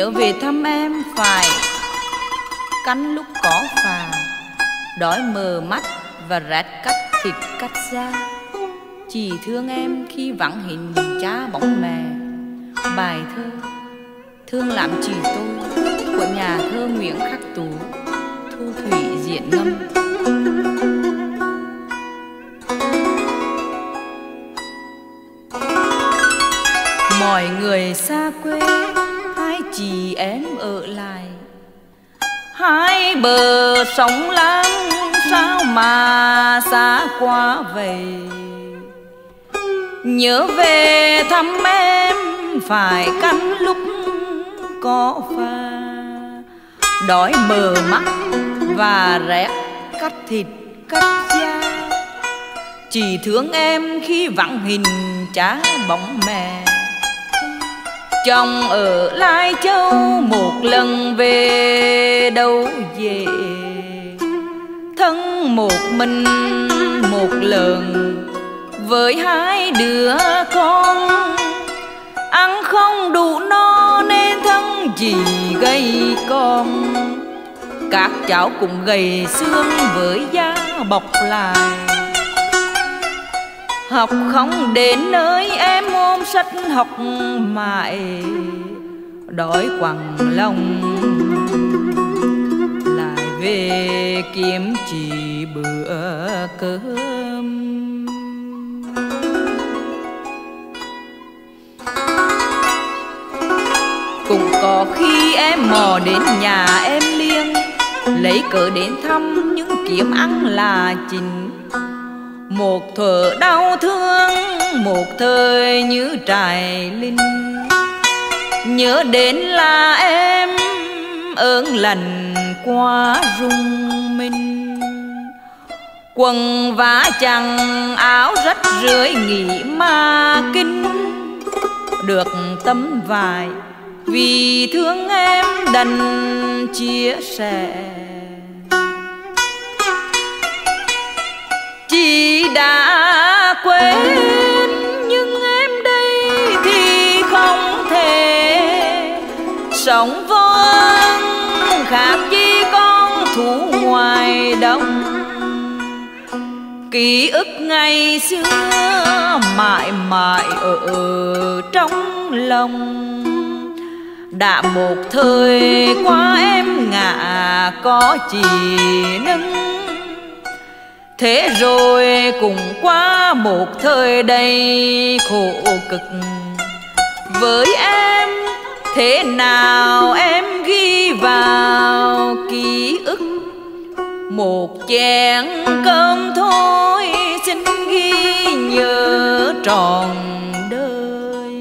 Nhớ về thăm em phải cắn lúc có phà, đói mờ mắt và rét cắt thịt cắt da. Chỉ thương em khi vắng hình cha bóng mẹ. Bài thơ Thương làm chỉ tôi của nhà thơ Nguyễn Khắc Tú, Thu Thủy diễn ngâm. Mọi người xa quê, hai chị em ở lại. Hai bờ sông Lam sao mà xa quá vậy. Nhớ về thăm em phải cắn lúc có pha, đói mờ mắt và rét cắt thịt cắt da. Chỉ thương em khi vắng hình cha bóng mẹ. Chồng ở Lai Châu một lần về đâu về, thân một mình một lần với hai đứa con. Ăn không đủ no nên thân chỉ gầy con. Các cháu cũng gầy xương với da bọc lại. Học không đến nơi em ôm sách học mãi, đói quằn lòng lại về kiếm chỉ bữa cơm. Cũng có khi em mò đến nhà em Liên, lấy cớ đến thăm những kiếm ăn là chính. Một thuở đau thương, một thời như trải linh. Nhớ đến là em ơn lành quá rung minh. Quần vá chằng áo rách rưới nghỉ ma kinh. Được tấm vải vì thương em đành chia sẻ. Chị đã quên nhưng em đây thì không thể. Sống vô ơn khác chi con thủ ngoài đông. Ký ức ngày xưa mãi mãi ở trong lòng. Đã một thời qua em ngả có chỉ nâng. Thế rồi cũng qua một thời đầy khổ cực. Với em thế nào em ghi vào ký ức. Một chén cơm thôi xin ghi nhớ trọn đời.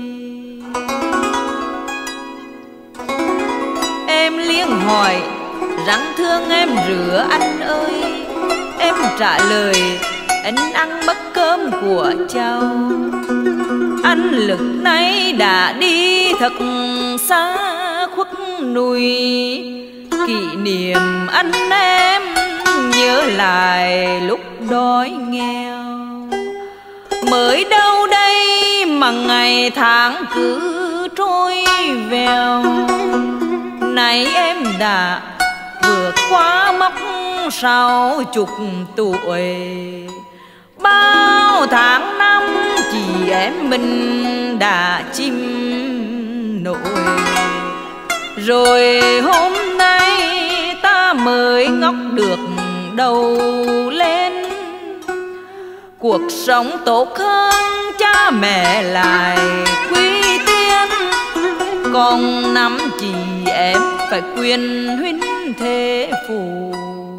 Em Liên hỏi rắn thương em rửa anh ơi. Em trả lời anh ăn mất cơm của cháu. Anh lực nay đã đi thật xa khuất núi. Kỷ niệm anh em nhớ lại lúc đói nghèo. Mới đâu đây mà ngày tháng cứ trôi vèo. Nay em đã vượt qua mốc 60 tuổi. Bao tháng năm chị em mình đã chim nổi. Rồi hôm nay ta mới ngóc được đầu lên. Cuộc sống tốt hơn cha mẹ lại quý tiên. Còn năm chị em phải quyền huynh thế phụ.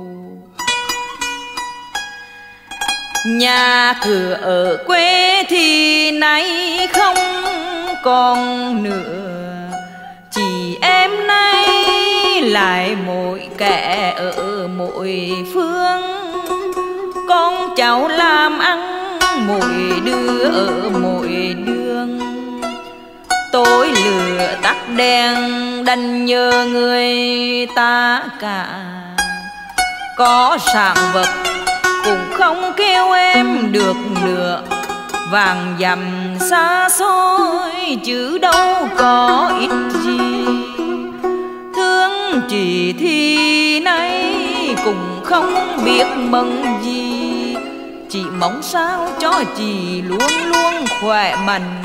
Nhà cửa ở quê thì nay không còn nữa. Chị em nay lại mỗi kẻ ở mỗi phương. Con cháu làm ăn mỗi đứa ở mỗi đường. Tối lửa tắt đèn đành nhờ người ta cả. Có sản vật cũng không kêu em được nữa. Vàng dặm xa xôi chứ đâu có ít gì. không biết mừng gì, chỉ mong sao cho chị luôn luôn khỏe mạnh.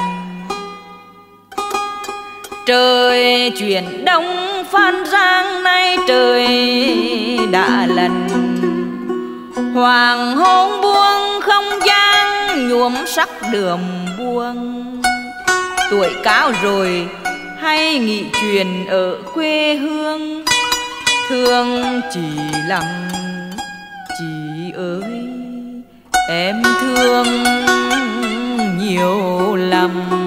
Trời chuyển đông Phan Giang nay trời đã lần, hoàng hôn buông không gian nhuộm sắc đường buông. Tuổi cao rồi hay nghị truyền ở quê hương, thương chị lắm chị ơi, em thương nhiều lắm.